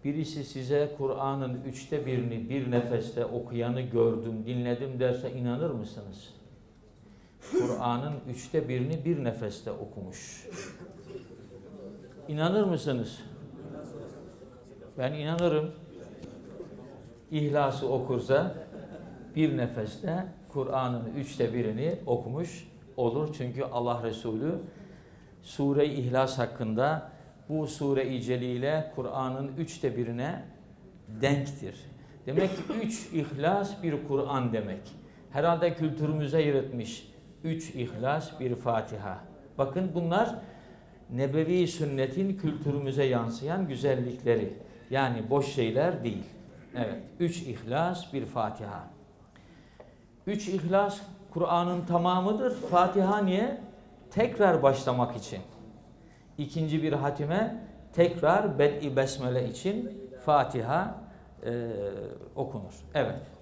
birisi size Kur'an'ın 1/3'ünü bir nefeste okuyanı gördüm, dinledim derse inanır mısınız? Kur'an'ın 1/3'ünü bir nefeste okumuş. İnanır mısınız? Ben inanırım. İhlas'ı okursa bir nefeste Kur'an'ın 1/3'ünü okumuş olur. Çünkü Allah Resulü Sure-i İhlas hakkında bu Sure-i Celile Kur'an'ın 1/3'üne denktir. Demek ki 3 İhlas bir Kur'an demek. Herhalde kültürümüze yer etmiş. 3 İhlas bir Fatiha. Bakın bunlar nebevi sünnetin kültürümüze yansıyan güzellikleri. Yani boş şeyler değil. Evet. 3 İhlas bir Fatiha. 3 İhlas Kur'an'ın tamamıdır. Fatiha niye? Tekrar başlamak için. İkinci bir hatime tekrar Bed'i Besmele için Fatiha okunur. Evet.